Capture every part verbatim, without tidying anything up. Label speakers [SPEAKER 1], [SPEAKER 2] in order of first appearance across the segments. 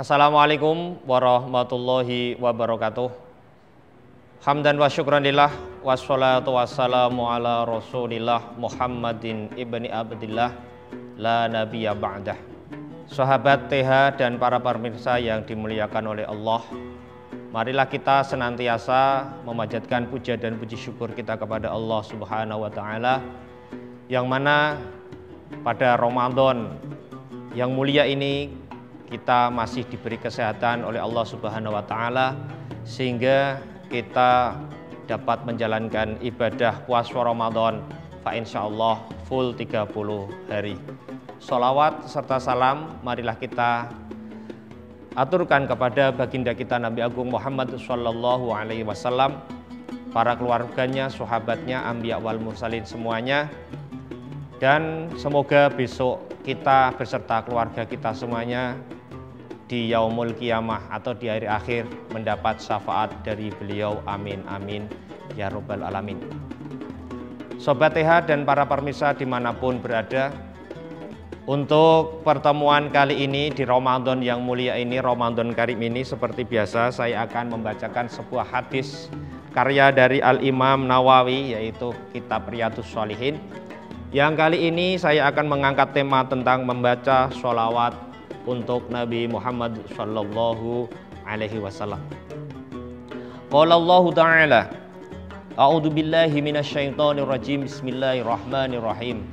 [SPEAKER 1] Assalamualaikum warahmatullahi wabarakatuh. Hamdan wa syukranillah, wassalatu wassalamu ala rasulillah Muhammadin ibni Abdillah, la nabiyya ba'dah. Sahabat T H dan para pemirsa yang dimuliakan oleh Allah, marilah kita senantiasa memanjatkan puja dan puji syukur kita kepada Allah Subhanahu wa Ta'ala, yang mana pada Ramadan yang mulia ini kita masih diberi kesehatan oleh Allah Subhanahu wa Ta'ala, sehingga kita dapat menjalankan ibadah puasa Ramadan fa insyaallah full tiga puluh hari. Sholawat serta salam marilah kita aturkan kepada baginda kita Nabi Agung Muhammad Shallallahu Alaihi Wasallam, para keluarganya, sahabatnya, anbiya wal mursalin semuanya, dan semoga besok kita beserta keluarga kita semuanya di yaumul qiyamah atau di hari akhir mendapat syafaat dari beliau, amin amin ya rabbal alamin. Sobat T H dan para pemirsa dimanapun berada, untuk pertemuan kali ini di Ramadan yang mulia ini, Ramadan Karim ini, seperti biasa saya akan membacakan sebuah hadis karya dari Al-Imam Nawawi, yaitu kitab Riyadhus Shalihin. Yang kali ini saya akan mengangkat tema tentang membaca sholawat untuk Nabi Muhammad Sallallahu Alaihi Wasallam. Qala Allah Ta'ala, A'udzu billahi minasyaitonir rajim, bismillahirrahmanirrahim.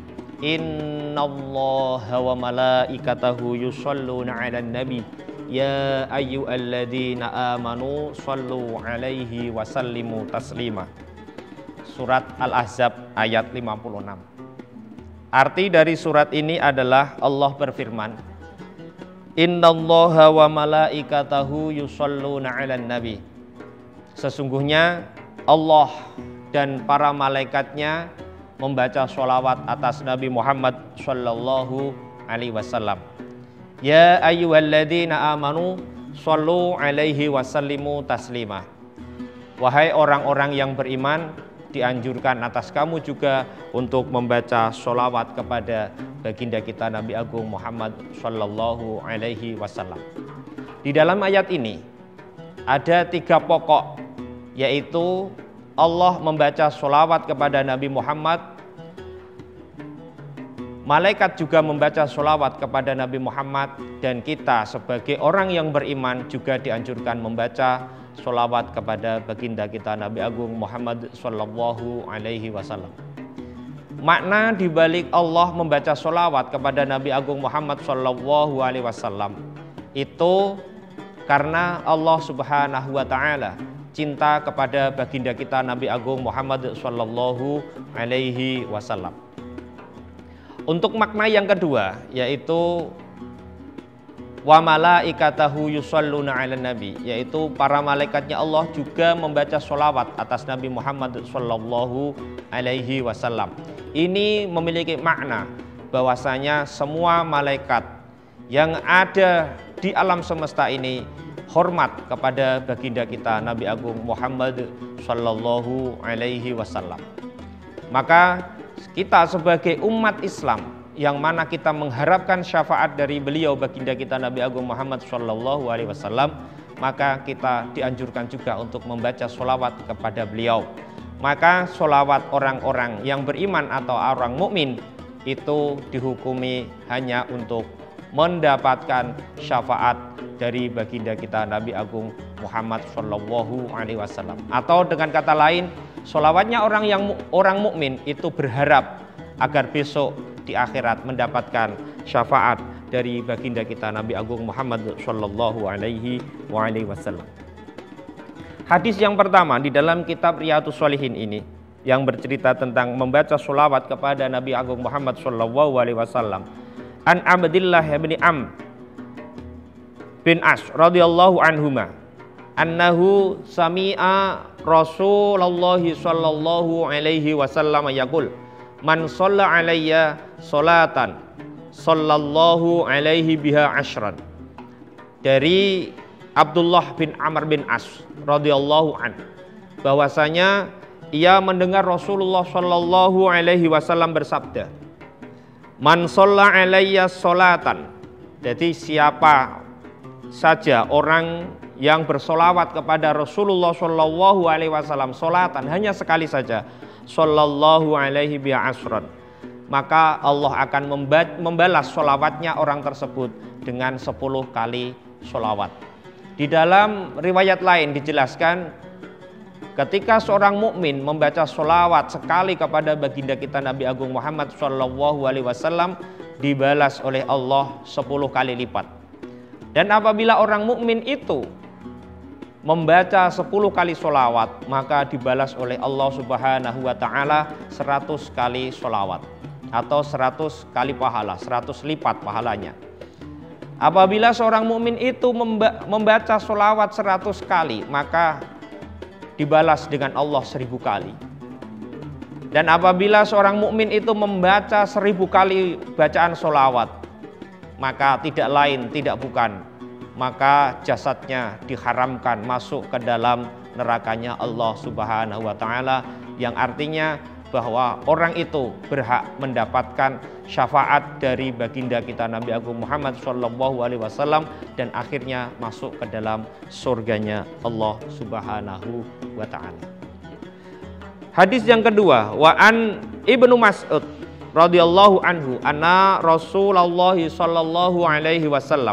[SPEAKER 1] Innallaha wa malaikatahu yusholluna 'alan nabi ya ayyuhalladzina amanu shallu 'alaihi wa sallimu taslima. Surat Al-Ahzab ayat lima puluh enam. Arti dari surat ini adalah Allah berfirman, Innallaha wa malaikatahu yusholluna 'alan nabi. Sesungguhnya Allah dan para malaikatnya membaca sholawat atas Nabi Muhammad Sallallahu Alaihi Wasallam. Ya ayyuhalladzina amanu shollu 'alaihi wa sallimu taslima. Wahai orang-orang yang beriman, dianjurkan atas kamu juga untuk membaca sholawat kepada baginda kita Nabi Agung Muhammad Sallallahu Alaihi Wasallam. Di dalam ayat ini ada tiga pokok, yaitu Allah membaca sholawat kepada Nabi Muhammad, malaikat juga membaca sholawat kepada Nabi Muhammad, dan kita sebagai orang yang beriman juga dianjurkan membaca sholawat kepada baginda kita Nabi Agung Muhammad Sallallahu Alaihi Wasallam. Makna dibalik Allah membaca sholawat kepada Nabi Agung Muhammad Sallallahu Alaihi Wasallam itu karena Allah Subhanahu Wa Ta'ala cinta kepada baginda kita Nabi Agung Muhammad Sallallahu Alaihi Wasallam. Untuk makna yang kedua, yaitu wa malaikatahu yusholluna 'alan nabi, yaitu para malaikatnya Allah juga membaca sholawat atas Nabi Muhammad Sallallahu Alaihi Wasallam. Ini memiliki makna bahwasanya semua malaikat yang ada di alam semesta ini hormat kepada baginda kita Nabi Agung Muhammad Sallallahu Alaihi Wasallam. Maka kita sebagai umat Islam yang mana kita mengharapkan syafaat dari beliau baginda kita Nabi Agung Muhammad Sallallahu Alaihi Wasallam, maka kita dianjurkan juga untuk membaca sholawat kepada beliau. Maka sholawat orang-orang yang beriman atau orang mukmin itu dihukumi hanya untuk mendapatkan syafaat dari baginda kita Nabi Agung Muhammad Sallallahu Alaihi Wasallam. Atau dengan kata lain, sholawatnya orang yang orang mukmin itu berharap agar besok di akhirat mendapatkan syafaat dari baginda kita Nabi Agung Muhammad Sallallahu Alaihi Wasallam. Hadis yang pertama di dalam kitab Riyadhus Shalihin ini yang bercerita tentang membaca sholawat kepada Nabi Agung Muhammad Sallallahu Alaihi Wasallam. An Abdillah bin Am bin As radhiyallahu anhuma annahu sami'a Rasulullah sallallahu alaihi wasallam yaqul man shalla alayya sholatan sallallahu alaihi biha asyran. Dari Abdullah bin Amr bin As radhiyallahu an, bahwasanya ia mendengar Rasulullah sallallahu alaihi wasallam bersabda, man shalla alayya sholatan. Jadi siapa saja orang yang bersolawat kepada Rasulullah Shallallahu Alaihi Wasallam solatan hanya sekali saja, Shallallahu Alaihi Wasallam, maka Allah akan membalas solawatnya orang tersebut dengan sepuluh kali solawat. Di dalam riwayat lain dijelaskan, ketika seorang mukmin membaca solawat sekali kepada baginda kita Nabi Agung Muhammad Shallallahu Alaihi Wasallam, dibalas oleh Allah sepuluh kali lipat. Dan apabila orang mukmin itu membaca sepuluh kali solawat, maka dibalas oleh Allah Subhanahu wa Ta'ala seratus kali solawat, atau seratus kali pahala, seratus lipat pahalanya. Apabila seorang mukmin itu membaca solawat seratus kali, maka dibalas dengan Allah seribu kali. Dan apabila seorang mukmin itu membaca seribu kali bacaan solawat, maka tidak lain tidak bukan, maka jasadnya diharamkan masuk ke dalam nerakanya Allah Subhanahu wa Ta'ala, yang artinya bahwa orang itu berhak mendapatkan syafaat dari baginda kita Nabi Agung Muhammad Shallallahu Alaihi Wasallam dan akhirnya masuk ke dalam surganya Allah Subhanahu wa Ta'ala. Hadis yang kedua, wa an Ibnu Mas'ud radhiyallahu anhu anna Rasulullah sallallahu alaihi wasallam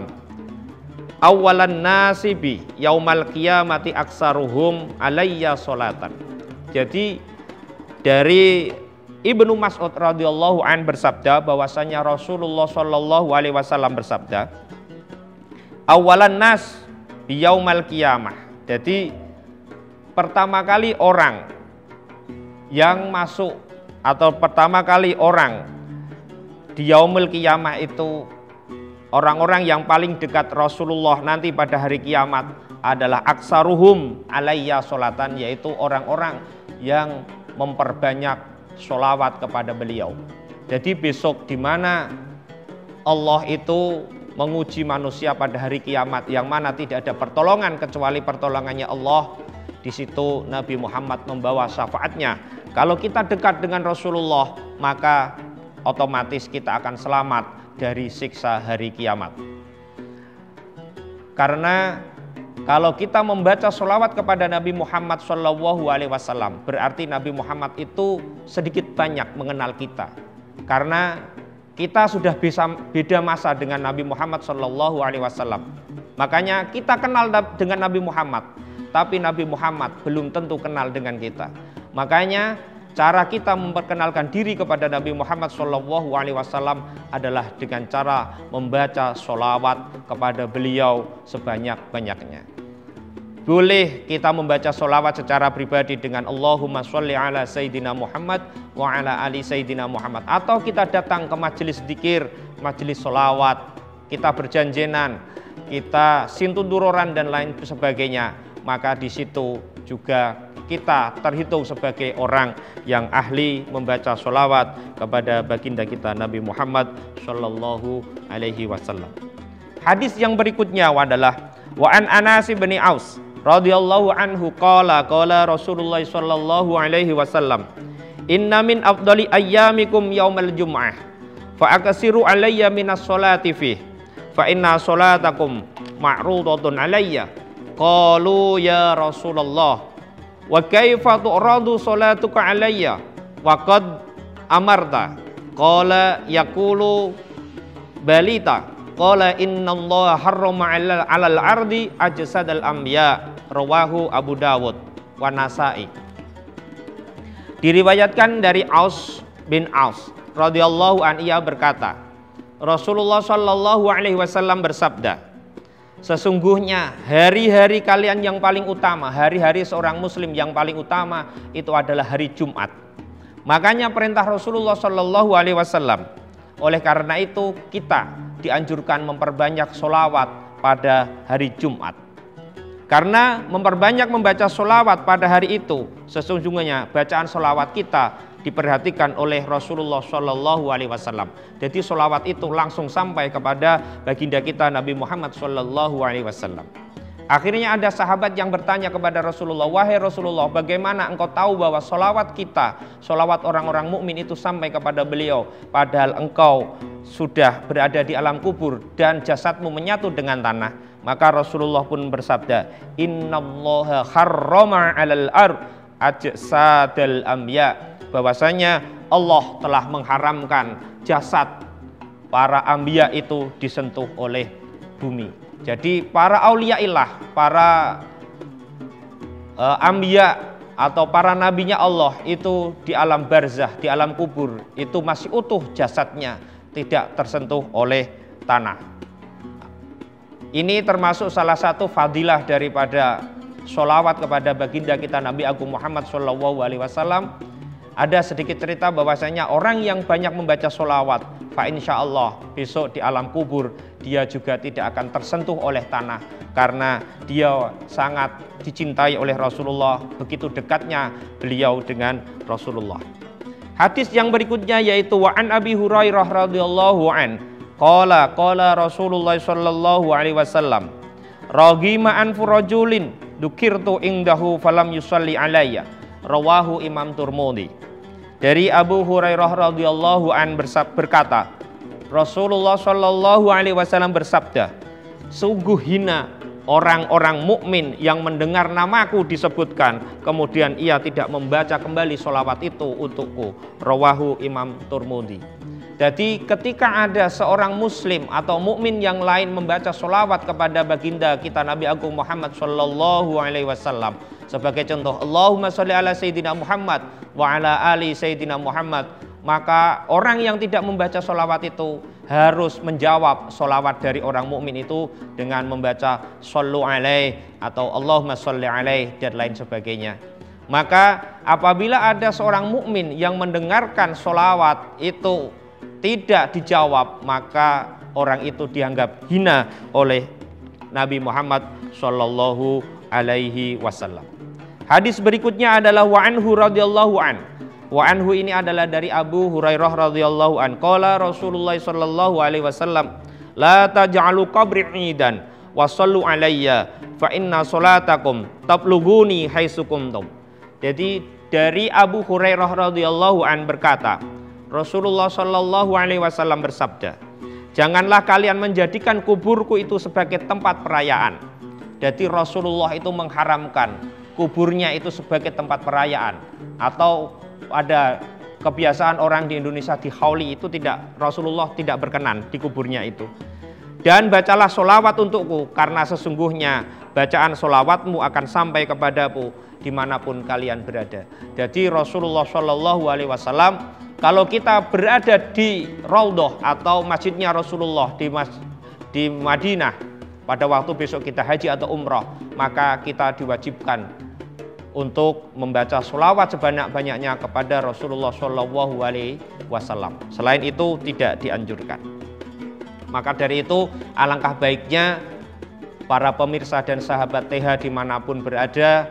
[SPEAKER 1] awalan nasibi yaumal qiyamati aksaruhum alayya sholatan. Jadi dari Ibnu Mas'ud radhiyallahu an bersabda bahwasanya Rasulullah sallallahu alaihi wasallam bersabda, awalan nas yaumal qiyamah. Jadi pertama kali orang yang masuk atau pertama kali orang di yaumul qiyamah itu, orang-orang yang paling dekat Rasulullah nanti pada hari kiamat adalah aksaruhum alayya sholatan, yaitu orang-orang yang memperbanyak sholawat kepada beliau. Jadi besok di mana Allah itu menguji manusia pada hari kiamat, yang mana tidak ada pertolongan kecuali pertolongannya Allah, di situ Nabi Muhammad membawa syafaatnya. Kalau kita dekat dengan Rasulullah, maka otomatis kita akan selamat dari siksa hari kiamat. Karena kalau kita membaca sholawat kepada Nabi Muhammad Shallallahu Alaihi Wasallam, berarti Nabi Muhammad itu sedikit banyak mengenal kita. Karena kita sudah bisa beda masa dengan Nabi Muhammad Shallallahu Alaihi Wasallam. Makanya kita kenal dengan Nabi Muhammad, tapi Nabi Muhammad belum tentu kenal dengan kita. Makanya cara kita memperkenalkan diri kepada Nabi Muhammad Shallallahu Alaihi Wasallam adalah dengan cara membaca sholawat kepada beliau sebanyak-banyaknya. Boleh kita membaca sholawat secara pribadi dengan Allahumma sholli ala Sayyidina Muhammad wa ala ali Sayyidina Muhammad, atau kita datang ke majelis dzikir, majelis sholawat, kita berjanjenan, kita sintunduroran dan lain sebagainya, maka di situ juga kita terhitung sebagai orang yang ahli membaca sholawat kepada baginda kita Nabi Muhammad Shallallahu Alaihi Wasallam. Hadis yang berikutnya adalah wa an Anas bin Aus radhiyallahu anhu qala qala Rasulullah Shallallahu Alaihi Wasallam, inna min afdali ayyamikum yaumal jum'ah fa akasiru alayya minas sholati fi fa inna sholatakum ma'rudatun alayya. Qalu ya Rasulullah, wa kaifa tu'radu salatuka alayya wa qad amarta? Qala yaqulu balita. Qala innallaha harrama 'alal ardi ajsadal anbiya. Rawahu Abu Dawud wa Nasa'i. Diriwayatkan dari Aus bin Aus radhiyallahu an, ia berkata, Rasulullah sallallahu alaihi wasallam bersabda, sesungguhnya hari-hari kalian yang paling utama, hari-hari seorang muslim yang paling utama itu adalah hari Jumat. Makanya perintah Rasulullah Shallallahu Alaihi Wasallam. Oleh karena itu kita dianjurkan memperbanyak sholawat pada hari Jumat. Karena memperbanyak membaca sholawat pada hari itu, sesungguhnya bacaan sholawat kita diperhatikan oleh Rasulullah Shallallahu Alaihi Wasallam. Jadi sholawat itu langsung sampai kepada baginda kita Nabi Muhammad Shallallahu Alaihi Wasallam. Akhirnya ada sahabat yang bertanya kepada Rasulullah, wahai Rasulullah, bagaimana engkau tahu bahwa sholawat kita, sholawat orang-orang mukmin itu sampai kepada beliau, padahal engkau sudah berada di alam kubur dan jasadmu menyatu dengan tanah? Maka Rasulullah pun bersabda, innallaha harrama 'alal ard ajsadal anbiya, bahwasanya Allah telah mengharamkan jasad para anbiya itu disentuh oleh bumi. Jadi para auliyaillah, para uh, anbiya atau para nabinya Allah itu di alam barzah, di alam kubur itu masih utuh jasadnya, tidak tersentuh oleh tanah. Ini termasuk salah satu fadilah daripada sholawat kepada baginda kita Nabi Agung Muhammad shallallahu alaihi wasallam. Ada sedikit cerita bahwasanya orang yang banyak membaca sholawat, fa insya Allah besok di alam kubur dia juga tidak akan tersentuh oleh tanah, karena dia sangat dicintai oleh Rasulullah, begitu dekatnya beliau dengan Rasulullah. Hadis yang berikutnya yaitu wa an Abi Hurairah radhiyallahu an qala qala Rasulullah sallallahu alaihi wasallam raghima anfu rajulin dzukirtu indahu falam yusalli alayya, rawahu Imam Turmudi. Dari Abu Hurairah radhiyallahu an berkata, Rasulullah sallallahu alaihi wasallam bersabda, sungguh hina orang-orang mukmin yang mendengar namaku disebutkan kemudian ia tidak membaca kembali sholawat itu untukku, rawahu Imam Turmudi. Jadi ketika ada seorang muslim atau mukmin yang lain membaca sholawat kepada baginda kita Nabi Agung Muhammad Shallallahu Alaihi Wasallam, sebagai contoh Allahumma sholli ala Sayyidina Muhammad wa ala ali Sayyidina Muhammad, maka orang yang tidak membaca sholawat itu harus menjawab sholawat dari orang mukmin itu dengan membaca shollu alaih atau Allahumma sholli alaih dan lain sebagainya. Maka apabila ada seorang mukmin yang mendengarkan sholawat itu tidak dijawab, maka orang itu dianggap hina oleh Nabi Muhammad Shallallahu Alaihi Wasallam. Hadis berikutnya adalah wa anhu radhiyallahu an. Wa anhu ini adalah dari Abu Hurairah radhiyallahu an. Qala Rasulullah Shallallahu Alaihi Wasallam, la taj'alu qabri 'idan wa shallu alayya fa inna salatakum tabluguni haitsu kuntum. Jadi dari Abu Hurairah radhiyallahu an berkata, Rasulullah Shallallahu Alaihi Wasallam bersabda, janganlah kalian menjadikan kuburku itu sebagai tempat perayaan. Jadi Rasulullah itu mengharamkan kuburnya itu sebagai tempat perayaan. Atau ada kebiasaan orang di Indonesia di hauli itu tidak, Rasulullah tidak berkenan di kuburnya itu. Dan bacalah sholawat untukku, karena sesungguhnya bacaan sholawatmu akan sampai kepadaku dimanapun kalian berada. Jadi Rasulullah Shallallahu Alaihi Wasallam, kalau kita berada di Raudhah atau masjidnya Rasulullah di, mas, di Madinah pada waktu besok kita haji atau umrah, maka kita diwajibkan untuk membaca sholawat sebanyak-banyaknya kepada Rasulullah Shallallahu Alaihi Wasallam. Selain itu tidak dianjurkan. Maka dari itu alangkah baiknya para pemirsa dan sahabat T H dimanapun berada,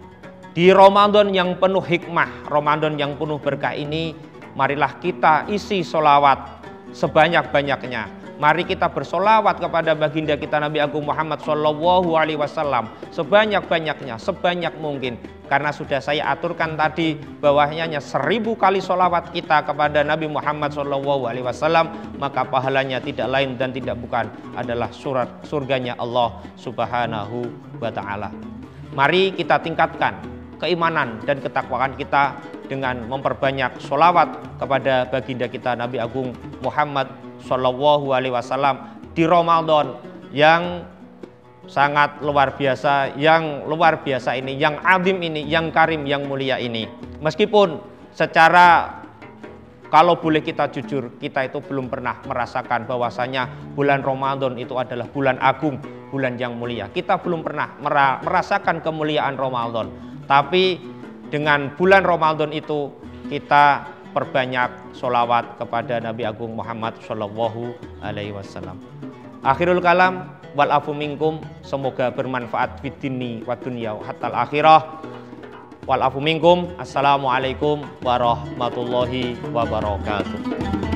[SPEAKER 1] di Ramadan yang penuh hikmah, Ramadan yang penuh berkah ini, marilah kita isi sholawat sebanyak-banyaknya. Mari kita bersolawat kepada baginda kita Nabi Agung Muhammad Shallallahu Alaihi Wasallam sebanyak-banyaknya, sebanyak mungkin. Karena sudah saya aturkan tadi bahwasanya seribu kali solawat kita kepada Nabi Muhammad Shallallahu Alaihi Wasallam, maka pahalanya tidak lain dan tidak bukan adalah surat surganya Allah Subhanahu Wa Taala. Mari kita tingkatkan keimanan dan ketakwaan kita dengan memperbanyak sholawat kepada baginda kita Nabi Agung Muhammad Shallallahu Alaihi Wasallam di Ramadan yang sangat luar biasa, yang luar biasa ini, yang azim ini, yang karim, yang mulia ini. Meskipun secara, kalau boleh kita jujur, kita itu belum pernah merasakan bahwasanya bulan Ramadan itu adalah bulan agung, bulan yang mulia. Kita belum pernah merasakan kemuliaan Ramadan. Tapi dengan bulan Ramadan itu kita perbanyak sholawat kepada Nabi Agung Muhammad Shallallahu Alaihi Wasallam. Akhirul kalam, wal afu minkum, semoga bermanfaat fid dini wa dunya hatta akhirah. Wal afu minkum, assalamualaikum warahmatullahi wabarakatuh.